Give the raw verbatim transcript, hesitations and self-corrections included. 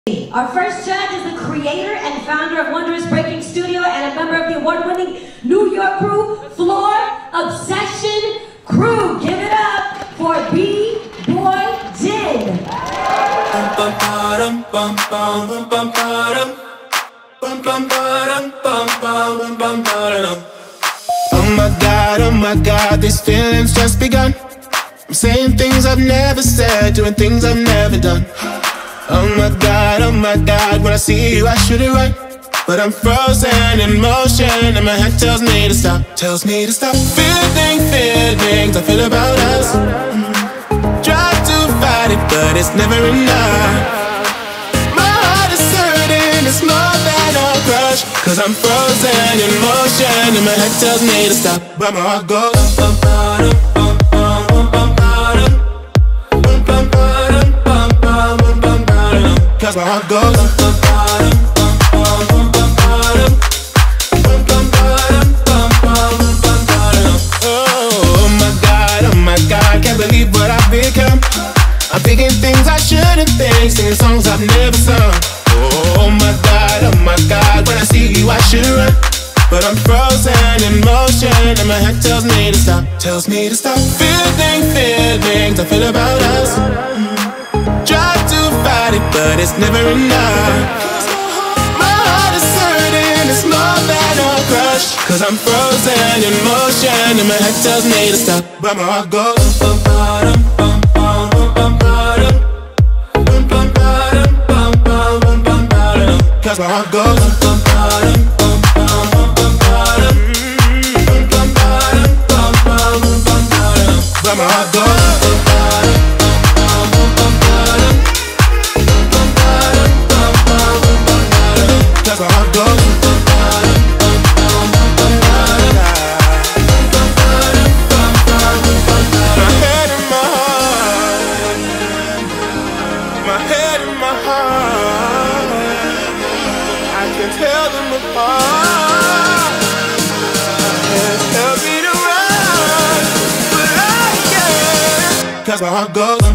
Our first judge is the creator and founder of Wondrous Breaking Studio and a member of the award-winning New York crew, Floor Obsession Crew. Give it up for B-Boy Jin. Oh my God, oh my God, these feelings just begun. I'm saying things I've never said, doing things I've never done. Oh my God, oh my God, when I see you I should it right, but I'm frozen in motion and my head tells me to stop, tells me to stop. Feeling, feelings I feel about us. Try to fight it, but it's never enough. My heart is hurting, it's more than a crush, cause I'm frozen in motion and my head tells me to stop, but my heart goes bum, bum, bum, bum, bum, bum, bum. Cause my heart goes oh my God, oh my God, can't believe what I've become. I'm thinking things I shouldn't think, singing songs I've never sung. Oh my God, oh my God, when I see you I should run, but I'm frozen in motion and my head tells me to stop, tells me to stop. Feeling, feelings I feel about us. Try to fight it, but it's never enough. My heart is hurting, it's more than a crush, cause I'm frozen in motion and my head tells me to stop, but my heart goes bum, bum, bum, bum, bum, bum, bum, bum, bum, bum, cause my heart goes bum, bum, bum, bum, bum, bum, but my heart goes tell them apart. Can't help me to run, but I can. Cause my heart goes